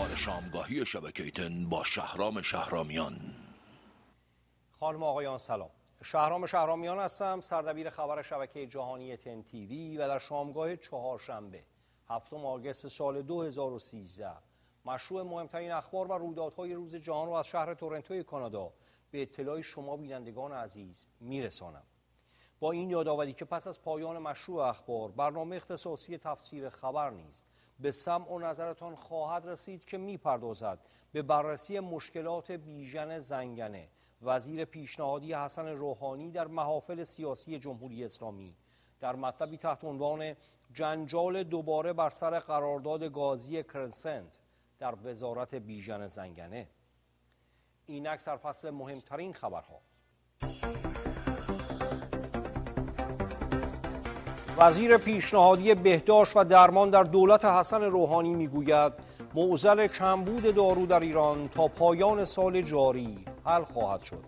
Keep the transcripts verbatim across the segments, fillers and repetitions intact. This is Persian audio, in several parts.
خبر شامگاهی شبکه تن با شهرام شهرامیان. خانم آقایان سلام. شهرام شهرامیان هستم، سردبیر خبر شبکه جهانی تن تیوی و در شامگاه چهارشنبه هفتم آگوست سال دو هزار و سیزده مشروع مهمترین اخبار و رویدادهای روز جهان را از شهر تورنتوی کانادا به اطلاع شما بینندگان عزیز میرسانم. با این یادآوری که پس از پایان مشروع اخبار برنامه اختصاصی تفسیر خبر نیز به سمع و نظرتان خواهد رسید که میپردازد به بررسی مشکلات بیژن زنگنه وزیر پیشنهادی حسن روحانی در محافل سیاسی جمهوری اسلامی در مطلبی تحت عنوان جنجال دوباره بر سر قرارداد گازی کرسنت در وزارت بیژن زنگنه. اینک سرفصل مهمترین خبرها. وزیر پیشنهادی بهداشت و درمان در دولت حسن روحانی میگوید معضل کمبود دارو در ایران تا پایان سال جاری حل خواهد شد.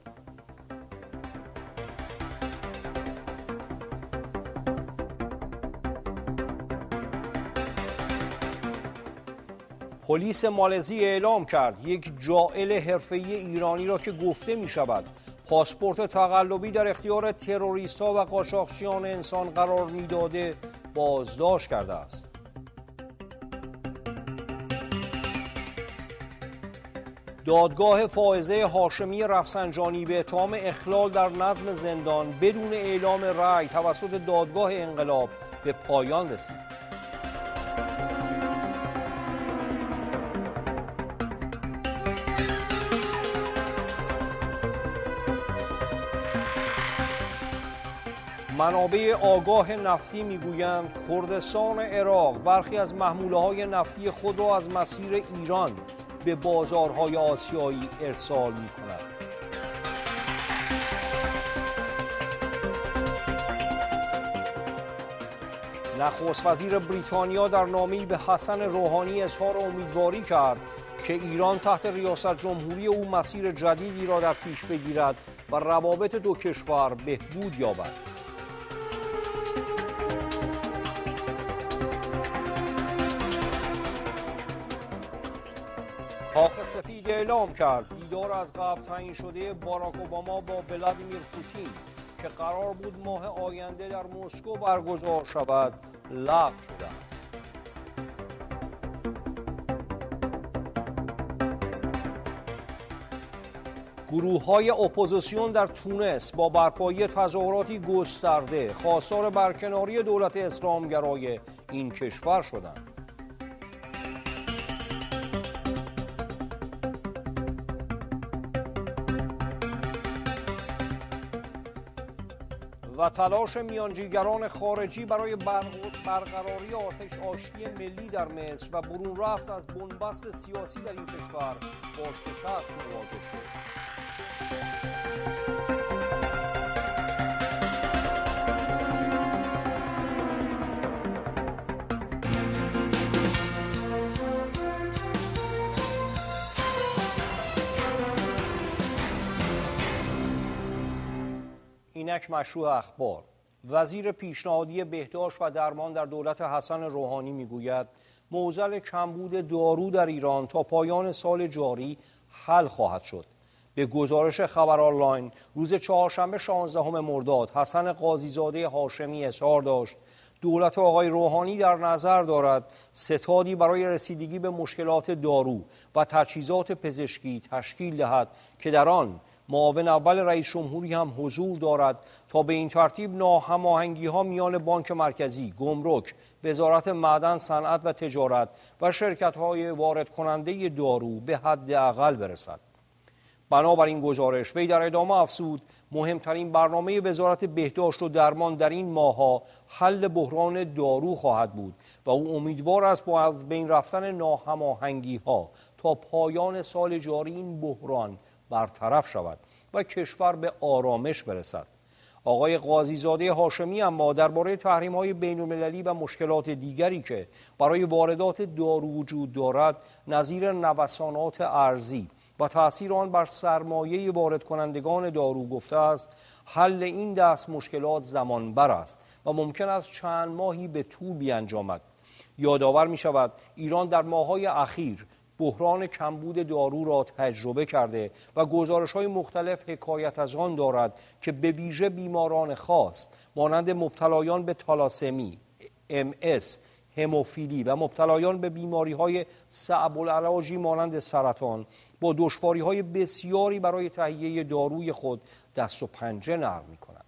پلیس مالزی اعلام کرد یک جاعل حرفه‌ای ایرانی را که گفته می شود پاسپورت تقلبی در اختیار تروریست‌ها و قاچاقچیان انسان قرار می‌داده بازداشت کرده است. دادگاه فائزه هاشمی رفسنجانی به اتهام اخلال در نظم زندان بدون اعلام رأی توسط دادگاه انقلاب به پایان رسید. منابع آگاه نفتی میگویند کردستان عراق برخی از محموله‌های نفتی خود را از مسیر ایران به بازارهای آسیایی ارسال می‌کند. نخست وزیر بریتانیا در نامه‌ای به حسن روحانی اظهار امیدواری کرد که ایران تحت ریاست جمهوری او مسیر جدیدی را در پیش بگیرد و روابط دو کشور بهبود یابد. کاخ سفید اعلام کرد دیدار از قبل تعیین شده باراک اوباما با ولادیمیر پوتین که قرار بود ماه آینده در مسکو برگزار شود لغو شده است. گروه‌های اپوزیسیون در تونس با برپایی تظاهراتی گسترده خواستار برکناری دولت اسلامگرای این کشور شدند. و تلاش میانجیگران خارجی برای برقراری آتش آشتی ملی در مصر و برون رفت از بنبست سیاسی در این کشور با شکست مواجه شد. اینک مشروع اخبار. وزیر پیشنهادی بهداشت و درمان در دولت حسن روحانی میگوید معضل کمبود دارو در ایران تا پایان سال جاری حل خواهد شد. به گزارش خبر آنلاین روز چهارشنبه شانزدهم مرداد حسن قاضیزاده هاشمی اظهار داشت دولت آقای روحانی در نظر دارد ستادی برای رسیدگی به مشکلات دارو و تجهیزات پزشکی تشکیل دهد که در آن معاون اول رئیس جمهوری هم حضور دارد تا به این ترتیب ناهماهنگی‌ها میان بانک مرکزی، گمرک، وزارت معدن، صنعت و تجارت و شرکت‌های وارد کننده دارو به حداقل برسد. بنابراین گزارش وی در ادامه افزود مهمترین برنامه وزارت بهداشت و درمان در این ماه‌ها حل بحران دارو خواهد بود و او امیدوار است با از بین رفتن ناهماهنگی‌ها تا پایان سال جاری این بحران برطرف شود و کشور به آرامش برسد. آقای قاضیزاده هاشمی اما درباره تحریم‌های بین‌المللی و مشکلات دیگری که برای واردات دارو وجود دارد نظیر نوسانات ارزی و تأثیر آن بر سرمایه وارد کنندگان دارو گفته است حل این دست مشکلات زمانبر است و ممکن است چند ماهی به طول بیانجامد. یادآور می شود ایران در ماه‌های اخیر بحران کمبود دارو را تجربه کرده و گزارش‌های مختلف حکایت از آن دارد که به ویژه بیماران خاص مانند مبتلایان به تالاسمی، ام اس، هموفیلی و مبتلایان به بیماری‌های صعب العلاجی مانند سرطان با دشواری‌های بسیاری برای تهیه داروی خود دست و پنجه نرم می‌کنند.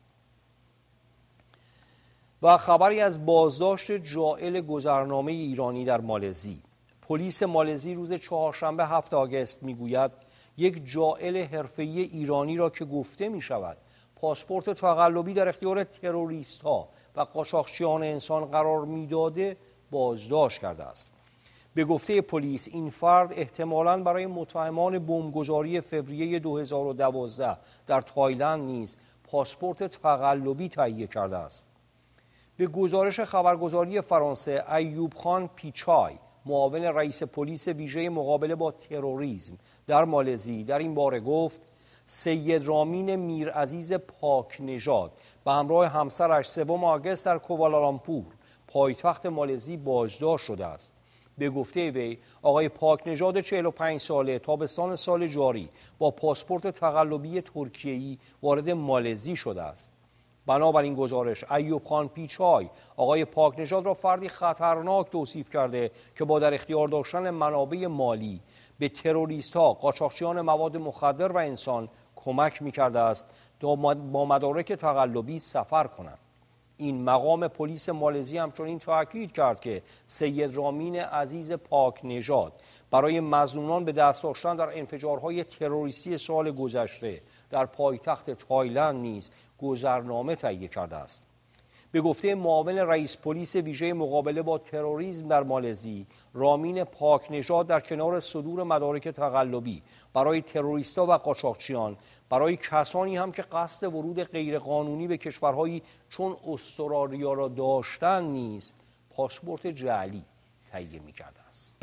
و خبری از بازداشت جائل گذرنامه ایرانی در مالزی. پلیس مالزی روز چهارشنبه هفتم آگوست میگوید یک جائل حرفه‌ای ایرانی را که گفته می‌شود پاسپورت تقلبی در اختیار تروریست‌ها و قاچاقچیان انسان قرار می‌داده بازداشت کرده است. به گفته پلیس این فرد احتمالاً برای متهمان بمبگذاری فوریه دو هزار و دوازده در تایلند نیز پاسپورت تقلبی تهیه کرده است. به گزارش خبرگزاری فرانسه، ایوب خان پیچای، معاون رئیس پلیس ویژه مقابله با تروریسم در مالزی، در این باره گفت سید رامین میرعزیز پاک نژاد به همراه همسرش سوم آگوست در کوالالامپور پایتخت مالزی بازداشت شده است. به گفته وی آقای پاک نژاد چهل و پنج ساله تابستان سال جاری با پاسپورت تقلبی ترکیه‌ای وارد مالزی شده است. بنابراین گزارش ایوب خان پیچای آقای پاک نژاد را فردی خطرناک توصیف کرده که با در اختیار داشتن منابع مالی به تروریست‌ها، قاچاقچیان مواد مخدر و انسان کمک می‌کرده است تا با مدارک تقلبی سفر کنند. این مقام پلیس مالزی همچنین تاکید کرد که سید رامین عزیز پاک نژاد برای مظنونان به دست داشتن در انفجارهای تروریستی سال گذشته در پایتخت تایلند نیز گذرنامه تهیه کرده است. به گفته معاون رئیس پلیس ویژه مقابله با تروریسم در مالزی، رامین پاک نژاد در کنار صدور مدارک تقلبی برای تروریستا و قاچاقچیان، برای کسانی هم که قصد ورود غیرقانونی به کشورهایی چون استرالیا را داشتند نیز پاسپورت جعلی تهیه می‌کرده است.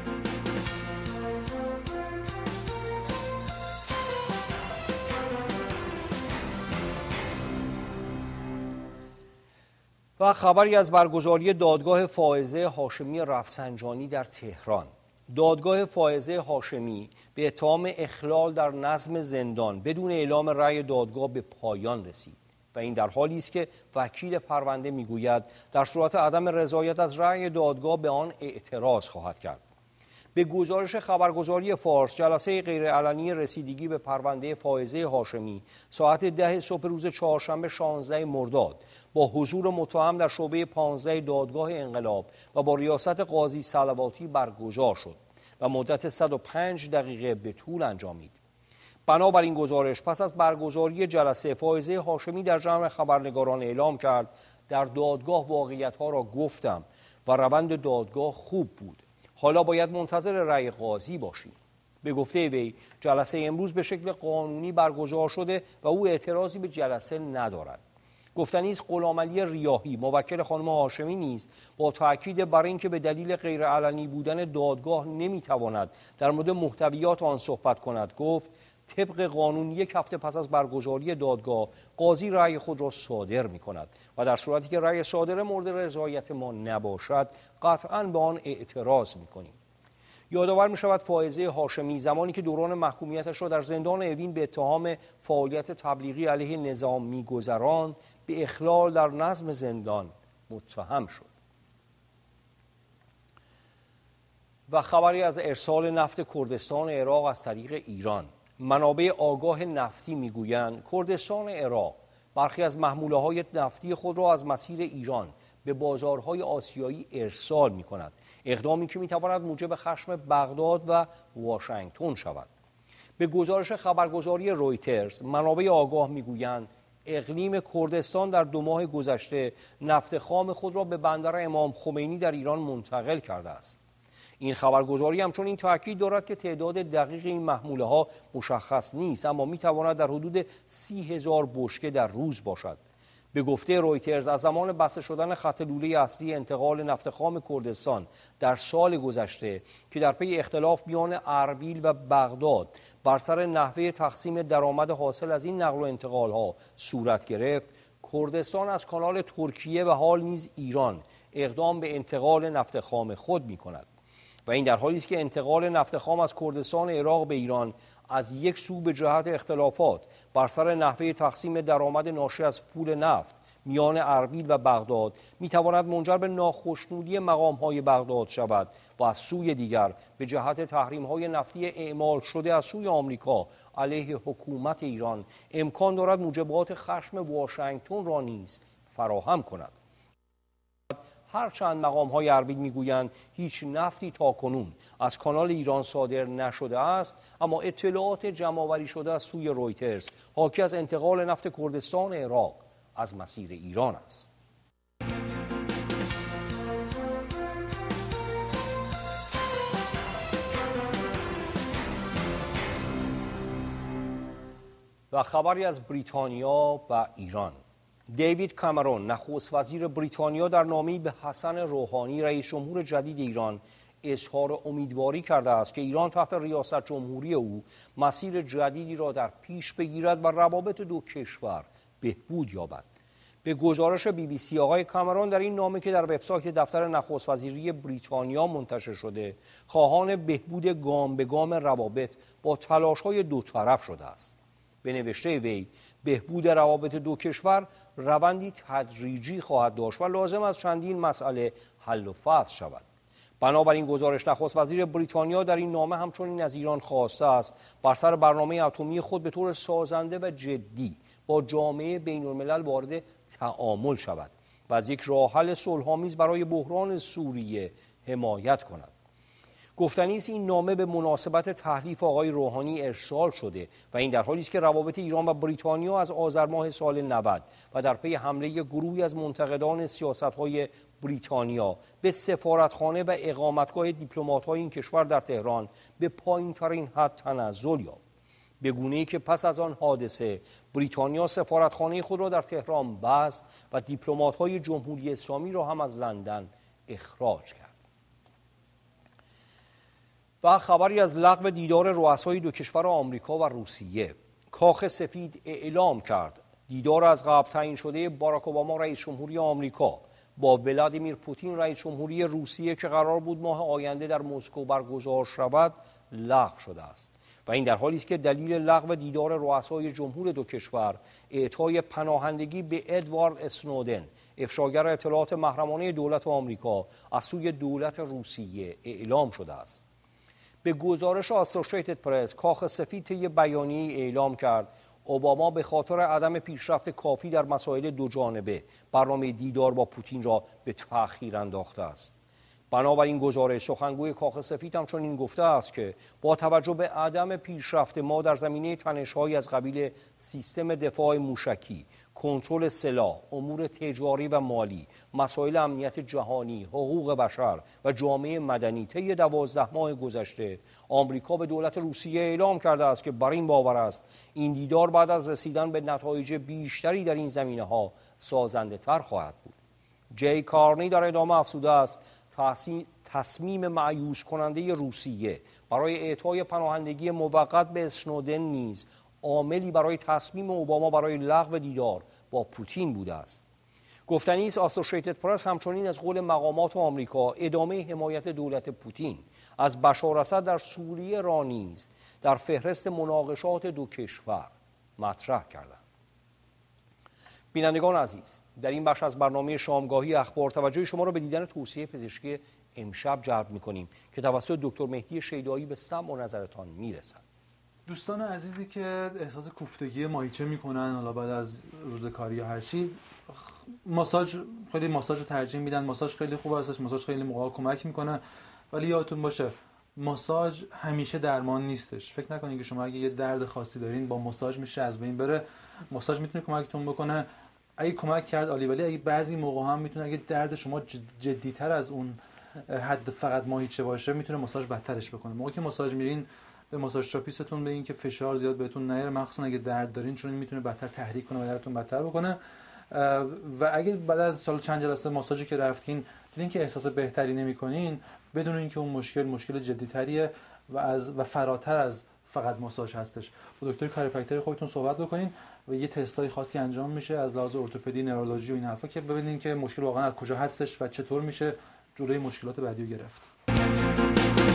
و خبری از برگزاری دادگاه فائزه هاشمی رفسنجانی در تهران. دادگاه فائزه هاشمی به اتهام اخلال در نظم زندان بدون اعلام رأی دادگاه به پایان رسید و این در حالی است که وکیل پرونده میگوید در صورت عدم رضایت از رأی دادگاه به آن اعتراض خواهد کرد. به گزارش خبرگزاری فارس، جلسه غیرعلنی رسیدگی به پرونده فائزه هاشمی ساعت ده صبح روز چهارشنبه شانزده مرداد با حضور متهم در شعبه پانزده دادگاه انقلاب و با ریاست قاضی صلواتی برگزار شد و مدت صد و پنج دقیقه به طول انجامید. بنابراین گزارش پس از برگزاری جلسه، فائزه هاشمی در جمع خبرنگاران اعلام کرد در دادگاه واقعیت‌ها را گفتم و روند دادگاه خوب بود. حالا باید منتظر رأی قاضی باشیم. به گفته وی جلسه امروز به شکل قانونی برگزار شده و او اعتراضی به جلسه ندارد. گفتنی است غلامعلی ریاحی موکل خانم هاشمی نیز با تاکید بر اینکه به دلیل غیرعلنی بودن دادگاه نمیتواند در مورد محتویات آن صحبت کند گفت طبق قانون یک هفته پس از برگزاری دادگاه قاضی رأی خود را صادر می کند و در صورتی که رأی صادر مورد رضایت ما نباشد قطعاً به آن اعتراض می کنیم. یادآور می شود فائزه هاشمی زمانی که دوران محکومیتش را در زندان اوین به اتهام فعالیت تبلیغی علیه نظام می گذراند به اخلال در نظم زندان متهم شد. و خبری از ارسال نفت کردستان عراق از طریق ایران. منابع آگاه نفتی میگویند کردستان عراق برخی از محموله‌های نفتی خود را از مسیر ایران به بازارهای آسیایی ارسال می‌کند، اقدامی که می‌تواند موجب خشم بغداد و واشنگتن شود. به گزارش خبرگزاری رویترز، منابع آگاه می‌گویند اقلیم کردستان در دو ماه گذشته نفت خام خود را به بندر امام خمینی در ایران منتقل کرده است. این خبرگزاری همچنین تاکید دارد که تعداد دقیق این محموله ها مشخص نیست اما می تواند در حدود سی هزار بشکه در روز باشد. به گفته رویترز از زمان بسته شدن خط لوله اصلی انتقال نفت خام کردستان در سال گذشته که در پی اختلاف میان اربیل و بغداد بر سر نحوه تقسیم درآمد حاصل از این نقل و انتقال ها صورت گرفت، کردستان از کانال ترکیه و حال نیز ایران اقدام به انتقال نفت خام خود می کند. و این در حالی است که انتقال نفت خام از کردستان عراق به ایران از یک سو به جهت اختلافات بر سر نحوه تقسیم درآمد ناشی از پول نفت میان اربیل و بغداد میتواند منجر به ناخشنودی مقام‌های بغداد شود و از سوی دیگر به جهت تحریم‌های نفتی اعمال شده از سوی آمریکا علیه حکومت ایران امکان دارد موجبات خشم واشنگتن را نیز فراهم کند. هرچند مقام‌های اربیل میگویند هیچ نفتی تاکنون از کانال ایران صادر نشده است، اما اطلاعات جمع‌آوری شده از سوی رویترز حاکی از انتقال نفت کردستان عراق از مسیر ایران است. و خبری از بریتانیا و ایران. دیوید کامرون نخست وزیر بریتانیا در نامه‌ای به حسن روحانی رئیس جمهور جدید ایران اظهار امیدواری کرده است که ایران تحت ریاست جمهوری او مسیر جدیدی را در پیش بگیرد و روابط دو کشور بهبود یابد. به گزارش بی بی سی آقای کامرون در این نامه که در وبسایت دفتر نخست وزیری بریتانیا منتشر شده خواهان بهبود گام به گام روابط با تلاش‌های دو طرف شده است. به نوشته وی بهبود روابط دو کشور روندی تدریجی خواهد داشت و لازم است چندین مسئله حل و فصل شود. بنابراین گزارش نخست وزیر بریتانیا در این نامه همچنین از ایران خواسته است بر سر برنامه اتمی خود به طور سازنده و جدی با جامعه بین الملل وارد تعامل شود و از یک راه حل صلح‌آمیز برای بحران سوریه حمایت کند. گفتنی است این نامه به مناسبت تحلیف آقای روحانی ارسال شده و این در حالی است که روابط ایران و بریتانیا از آذر ماه سال نود و در پی حمله گروهی از منتقدان سیاست‌های بریتانیا به سفارتخانه و اقامتگاه دیپلمات‌های این کشور در تهران به پایین‌ترین حد تنزل یافت. به گونه‌ای که پس از آن حادثه بریتانیا سفارتخانه خود را در تهران بست و دیپلمات‌های جمهوری اسلامی را هم از لندن اخراج کرد. و خبری از لغو دیدار رؤسای دو کشور آمریکا و روسیه. کاخ سفید اعلام کرد دیدار از قبل تعیین شده باراک اوباما رئیس جمهوری آمریکا با ولادیمیر پوتین رئیس جمهوری روسیه که قرار بود ماه آینده در مسکو برگزار شود لغو شده است و این در حالی است که دلیل لغو دیدار رؤسای جمهور دو کشور اعطای پناهندگی به ادوارد اسنودن افشاگر اطلاعات محرمانه دولت آمریکا از سوی دولت روسیه اعلام شده است. به گزارش آسوشیتد پرس کاخ سفید طی بیانیه‌ای اعلام کرد اوباما به خاطر عدم پیشرفت کافی در مسائل دو جانبه برنامه دیدار با پوتین را به تأخیر انداخته است. بنابراین گزارش سخنگوی کاخ سفید همچنین گفته است که با توجه به عدم پیشرفت ما در زمینه تنش‌های از قبیل سیستم دفاع موشکی، کنترل سلاح، امور تجاری و مالی، مسائل امنیت جهانی، حقوق بشر و جامعه مدنی طی دوازده ماه گذشته آمریکا به دولت روسیه اعلام کرده است که بر این باور است این دیدار بعد از رسیدن به نتایج بیشتری در این زمینه‌ها سازنده تر خواهد بود. جی کارنی در ادامه افزوده است تصمیم مایوس کننده روسیه برای اعطای پناهندگی موقت به اسنودن نیز عاملی برای تصمیم اوباما برای لغو دیدار با پوتین بوده است. گفتنی است آسوشیتد پرس همچنین از قول مقامات آمریکا ادامه حمایت دولت پوتین از بشار اسد در سوریه را نیز در فهرست مناقشات دو کشور مطرح کردند. بینندگان عزیز، در این بخش از برنامه شامگاهی اخبار توجه شما را به دیدن توصیه پزشکی امشب جلب می‌کنیم که توسط دکتر مهدی شیدایی به سمع و نظرتان میرسد. دوستان عزیزی که احساس کوفتگی ماهیچه میکنن حالا بعد از روز کاری یا هر چی، ماساژ خیلی ماساژ رو ترجیح میدن. ماساژ خیلی خوب هستش، ماساژ خیلی موقع کمک میکنه، ولی یادتون باشه ماساژ همیشه درمان نیستش. فکر نکنید که شما اگه یه درد خاصی دارین با ماساژ میشه از بین بره. ماساژ میتونه کمکتون بکنه، اگه کمک کرد عالی، ولی اگه بعضی موقع هم میتونه اگه درد شما جدی‌تر از اون حد فقط ماهیچه باشه میتونه ماساژ بدترش بکنه. موقعی که ماساژ میرین به ماساژ تراپیستتون بگین که فشار زیاد بهتون نیاره، مخصوصا اگه درد دارین، چون این میتونه بدتر تحریک کنه و دردتون بدتر بکنه. و اگه بعد از سال چند جلسه ماساژی که رفتین دیدین که احساس بهتری نمی‌کنین، بدون اینکه اون مشکل مشکل جدی‌تریه و از و فراتر از فقط ماساژ هستش. با دکتر کاریپرکتر خودتون صحبت بکنین و یه تستای خاصی انجام میشه از لحاظ ارتوپدی، نورولوژی و این حرفا که ببینین که مشکل واقعا از کجا هستش و چطور میشه جلوی مشکلات بعدی رو گرفت.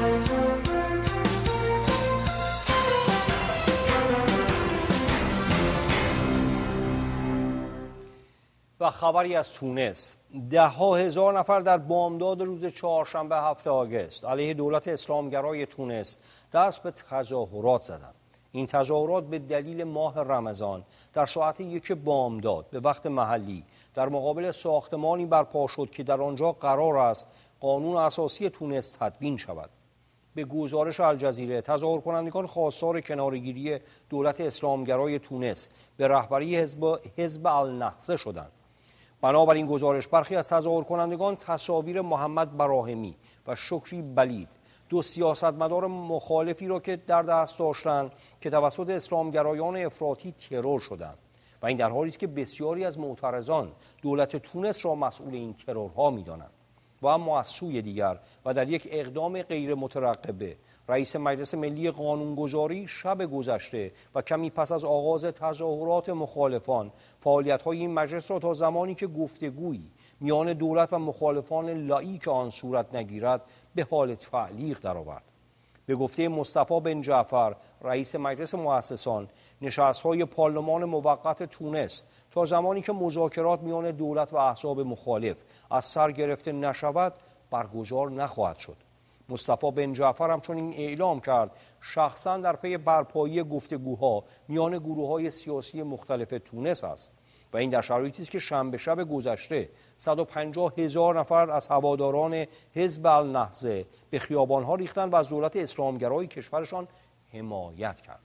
و خبری از تونس، ده ها هزار نفر در بامداد روز چهارشنبه هفتم آگوست علیه دولت اسلامگرای تونس دست به تظاهرات زدند. این تظاهرات به دلیل ماه رمضان در ساعت یک بامداد به وقت محلی در مقابل ساختمانی برپا شد که در آنجا قرار است قانون اساسی تونس تدوین شود. به گزارش الجزیره، تظاهر کنندگان خواستار کنارگیری دولت اسلامگرای تونس به رهبری حزب حزب النهضه شدند. بنابراین گزارش، برخی از تظاهر کنندگان تصاویر محمد براهمی و شکری بلید، دو سیاستمدار مخالفی را که در دست داشتند که توسط اسلامگرایان افراطی ترور شدند و این در حالی است که بسیاری از معترضان دولت تونس را مسئول این ترورها می‌دانند. و اما از سوی دیگر و در یک اقدام غیر مترقبه، رئیس مجلس ملی قانونگذاری شب گذشته و کمی پس از آغاز تظاهرات مخالفان فعالیت‌های این مجلس را تا زمانی که گفتگویی میان دولت و مخالفان لاییک آن صورت نگیرد به حال تعلیق درآورد. به گفته مصطفی بن جعفر، رئیس مجلس مؤسسان، نشست‌های پارلمان موقت تونس تا زمانی که مذاکرات میان دولت و احزاب مخالف از سر گرفته نشود برگزار نخواهد شد. مصطفی بن جعفر همچنین اعلام کرد شخصا در پی برپایی گفتگوها میان گروه‌های سیاسی مختلف تونس است و این در شرایطی است که شنبه شب گذشته صد و پنجاه هزار نفر از هواداران حزب النهضه به خیابان‌ها ریختند و از دولت اسلامگرای کشورشان حمایت کردند.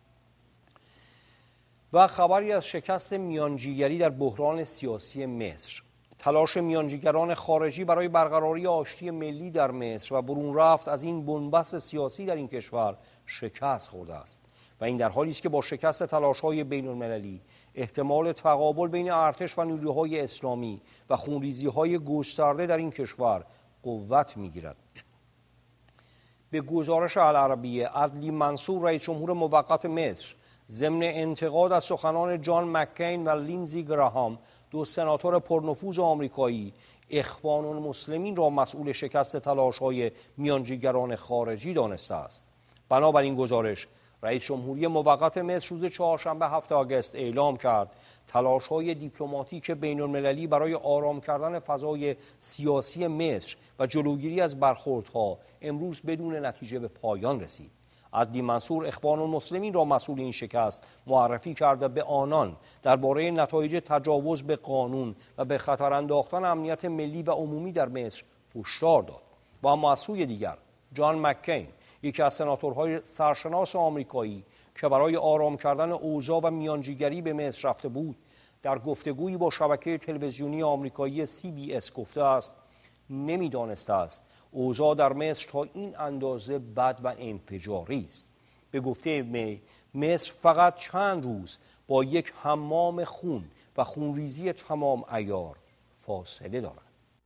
و خبری از شکست میانجیگری در بحران سیاسی مصر. تلاش میانجیگران خارجی برای برقراری آشتی ملی در مصر و برون رفت از این بنبست سیاسی در این کشور شکست خورده است و این در حالی است که با شکست تلاش‌های بین‌المللی احتمال تقابل بین ارتش و نیروهای اسلامی و خونریزی‌های گسترده در این کشور قوت می‌گیرد. به گزارش العربیه، عدلی منصور، رئیس جمهور موقت مصر، ضمن انتقاد از سخنان جان مکین و لینزی گراهام، دو سناتور پرنفوذ آمریکایی، اخوان المسلمین را مسئول شکست تلاش‌های میانجیگران خارجی دانسته است. بنابراین گزارش، رئیس جمهوری موقت مصر روز چهارشنبه هفتم آگوست اعلام کرد تلاش‌های دیپلماتیک بین‌المللی برای آرام کردن فضای سیاسی مصر و جلوگیری از برخوردها امروز بدون نتیجه به پایان رسید. عدلی منصور اخوان المسلمین را مسئول این شکست معرفی کرد و به آنان درباره نتایج تجاوز به قانون و به خطر انداختن امنیت ملی و عمومی در مصر هشدار داد. و اما از سوی دیگر، جان مکین، یکی از سناتورهای سرشناس آمریکایی که برای آرام کردن اوضاع و میانجیگری به مصر رفته بود، در گفتگویی با شبکه تلویزیونی آمریکایی سی بی اس گفته است نمی‌دانسته است اوضاع در مصر تا این اندازه بد و انفجاری است. به گفته می، مصر فقط چند روز با یک حمام خون و خونریزی تمام عیار فاصله دارد.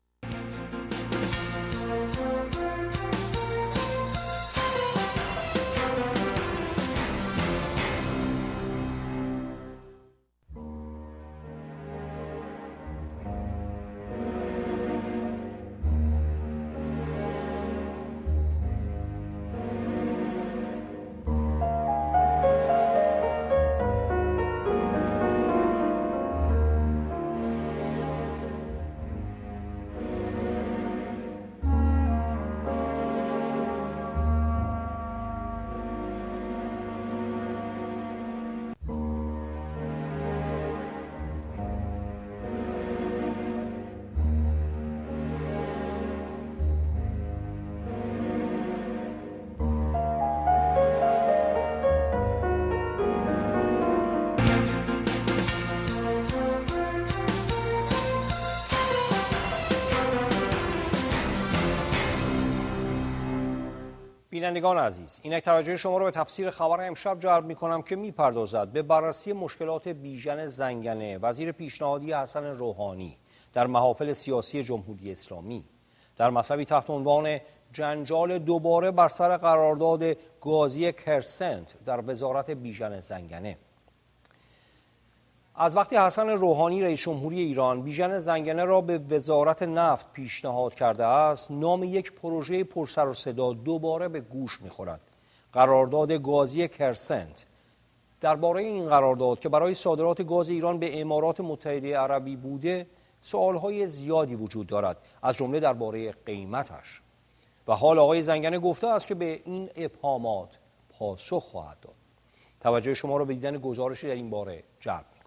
بینندگان عزیز، اینک توجه شما را به تفسیر خبر امشب جلب می‌کنم که می‌پردازد به بررسی مشکلات بیژن زنگنه وزیر پیشنهادی حسن روحانی در محافل سیاسی جمهوری اسلامی، در مطلبی تحت عنوان جنجال دوباره بر سر قرارداد گازی کرسنت در وزارت بیژن زنگنه. از وقتی حسن روحانی رئیس جمهوری ایران بیژن زنگنه را به وزارت نفت پیشنهاد کرده است، نام یک پروژه پرسر و صدا دوباره به گوش می‌خورد. قرارداد گازی کرسنت. درباره این قرارداد که برای صادرات گاز ایران به امارات متحده عربی بوده، سوالهای زیادی وجود دارد، از جمله درباره قیمتش. و حال آقای زنگنه گفته است که به این ابهامات پاسخ خواهد داد. توجه شما را به دیدن گزارشی در این باره جلب می‌کنم.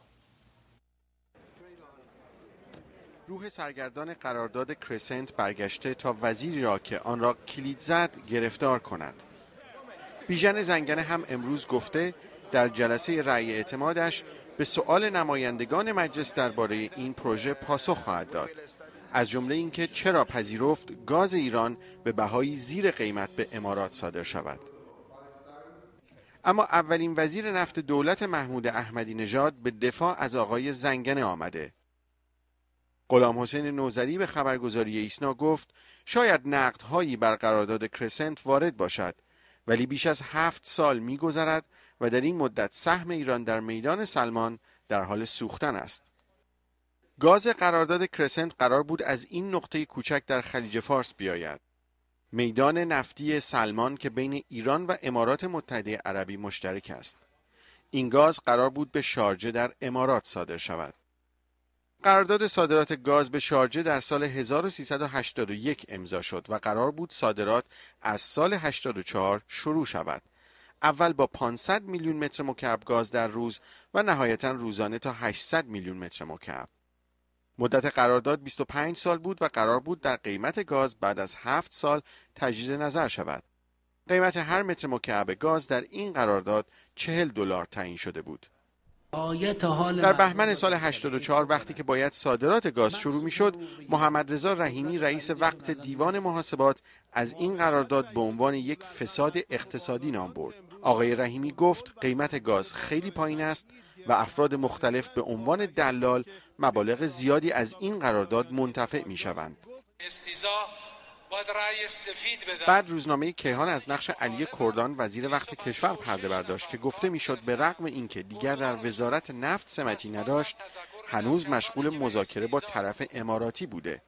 روح سرگردان قرارداد کرسنت برگشته تا وزیری را که آن را کلید زد گرفتار کند. بیژن زنگنه هم امروز گفته در جلسه رأی اعتمادش به سؤال نمایندگان مجلس درباره این پروژه پاسخ خواهد داد، از جمله اینکه چرا پذیرفت گاز ایران به بهایی زیر قیمت به امارات صادر شود. اما اولین وزیر نفت دولت محمود احمدی نژاد به دفاع از آقای زنگنه آمده. غلام حسین نوذری به خبرگزاری ایسنا گفت شاید نقدهایی بر قرارداد کرسنت وارد باشد، ولی بیش از هفت سال می‌گذرد و در این مدت سهم ایران در میدان سلمان در حال سوختن است. گاز قرارداد کرسنت قرار بود از این نقطه کوچک در خلیج فارس بیاید. میدان نفتی سلمان که بین ایران و امارات متحده عربی مشترک است. این گاز قرار بود به شارجه در امارات صادر شود. قرارداد صادرات گاز به شارجه در سال هزار و سیصد و هشتاد و یک امضا شد و قرار بود صادرات از سال هشتاد و چهار شروع شود. اول با پانصد میلیون متر مکعب گاز در روز و نهایتاً روزانه تا هشتصد میلیون متر مکعب. مدت قرارداد بیست و پنج سال بود و قرار بود در قیمت گاز بعد از هفت سال تجدید نظر شود. قیمت هر متر مکعب گاز در این قرارداد چهل دلار تعیین شده بود. در بهمن سال هشتاد و چهار وقتی که باید صادرات گاز شروع می‌شد، محمد رضا رحیمی رئیس وقت دیوان محاسبات از این قرارداد به عنوان یک فساد اقتصادی نام برد. آقای رحیمی گفت قیمت گاز خیلی پایین است و افراد مختلف به عنوان دلال مبالغ زیادی از این قرارداد منتفع می‌شوند. بعد روزنامه کیهان از نقش علی کردان وزیر وقت کشور پرده برداشت که گفته میشد به رغم اینکه دیگر در وزارت نفت سمتی نداشت، هنوز مشغول مذاکره با طرف اماراتی بوده.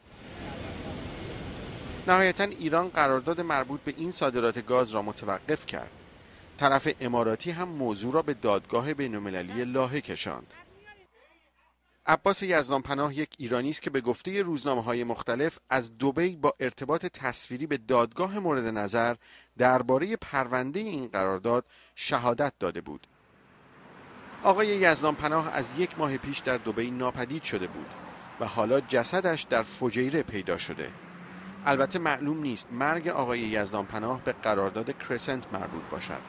نهایتاً ایران قرارداد مربوط به این صادرات گاز را متوقف کرد. طرف اماراتی هم موضوع را به دادگاه بین‌المللی لاهه کشاند. عباس یزدانپناه یک ایرانی است که به گفته روزنامه‌های مختلف از دبی با ارتباط تصویری به دادگاه مورد نظر درباره پرونده این قرارداد شهادت داده بود. آقای یزدانپناه از یک ماه پیش در دبی ناپدید شده بود و حالا جسدش در فجیره پیدا شده. البته معلوم نیست مرگ آقای یزدانپناه به قرارداد کرسنت مربوط باشد.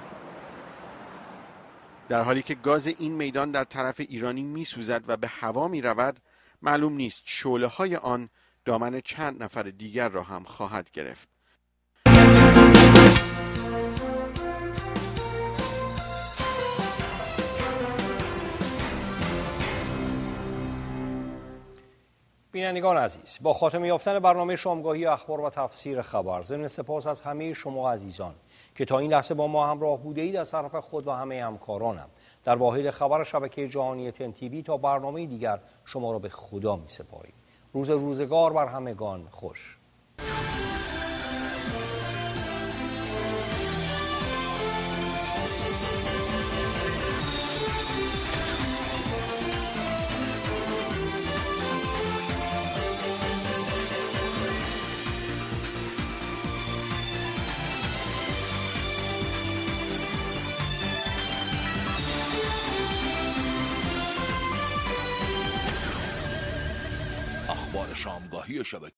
در حالی که گاز این میدان در طرف ایرانی می سوزد و به هوا می رود، معلوم نیست شعله های آن دامن چند نفر دیگر را هم خواهد گرفت. بینندگان عزیز، با خاتمه یافتن برنامه شامگاهی اخبار و تفسیر خبر، ضمن سپاس از همه شما عزیزان که تا این لحظه با ما همراه بوده اید، از طرف خود و همه همکارانم در واحد خبر شبکه جهانی تن تیوی تا برنامه دیگر شما را به خدا می سپاریم. روز روزگار بر همگان خوش. اخبار شامگاهی شبکه